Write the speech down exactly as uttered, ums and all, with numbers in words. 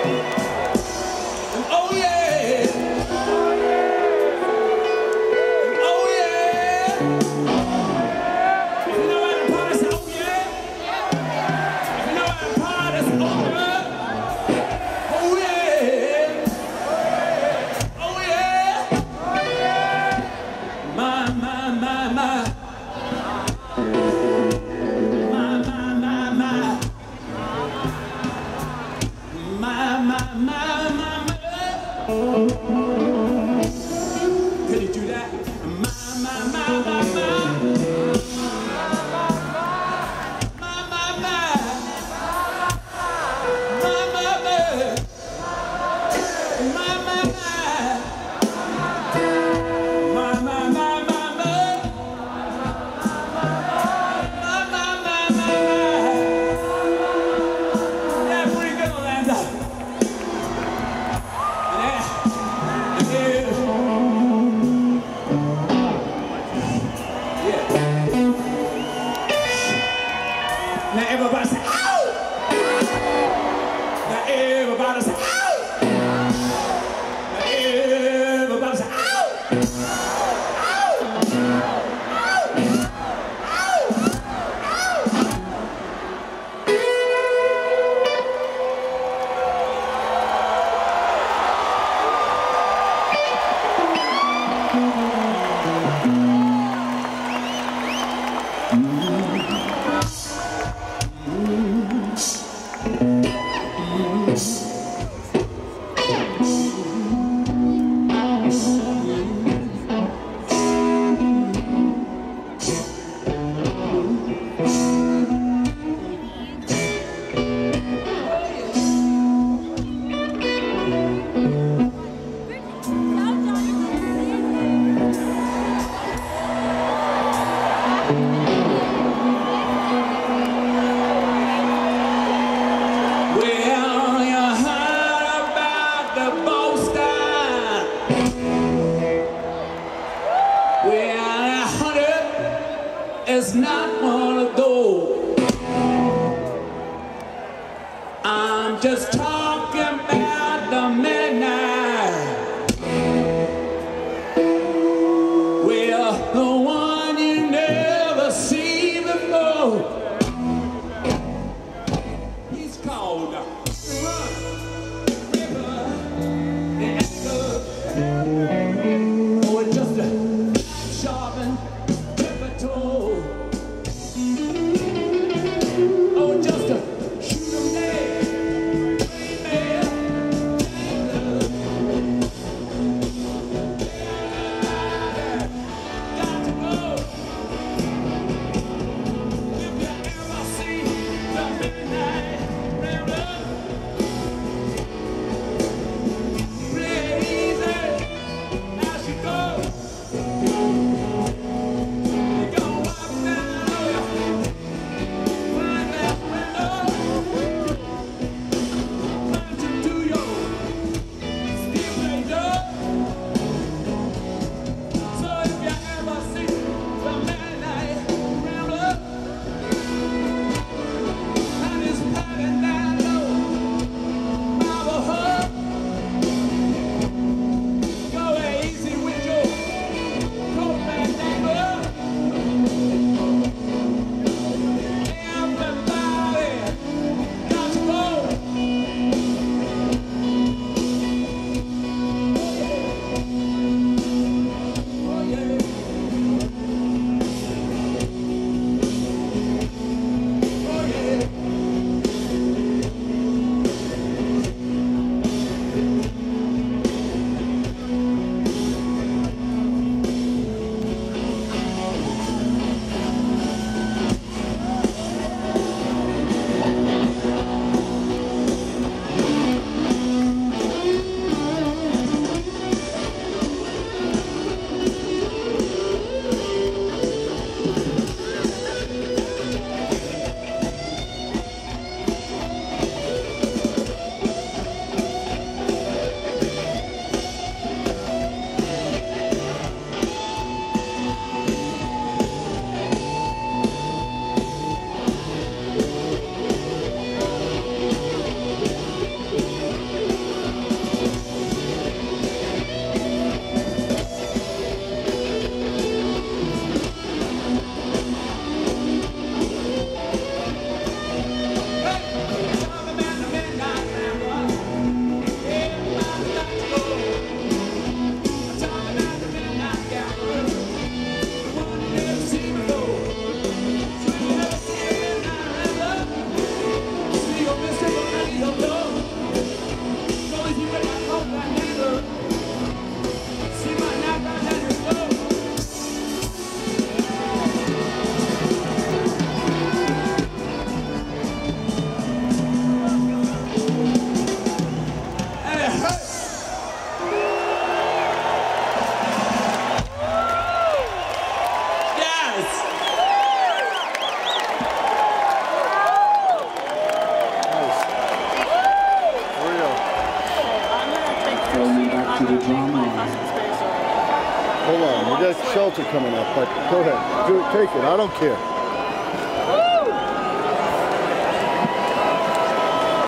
Oh yeah. Oh yeah. If you know how to party, say oh yeah. If you know how to party, say oh yeah. Oh yeah. Oh yeah. My, my, my, my. My, my, my, my. My, my, my, my, my. Can you do that? My, my, my, my, my. My, my, my. My, my, my. My, my, my. My, my, my, my, my. My, my, my, my, my. Yeah, pretty good, Orlando. Yeah. Yeah. Yeah. Now everybody say, ow! Now everybody say, ow! Now everybody say, ow! Ow! Ow! Ow! Well, you heard about the Boston. Well, honey, it's not one of those. I'm just talking about the midnight. Well, the one you never see before. He's called the Run River, the Echo. Oh, it's just a sharpened tiptoe. Oh, just a shoot 'em dead, baby. Got to go. If you ever see the midnight Rambler, to the drum line. Hold on, we got shelter coming up, but go ahead. Do, take it, I don't care.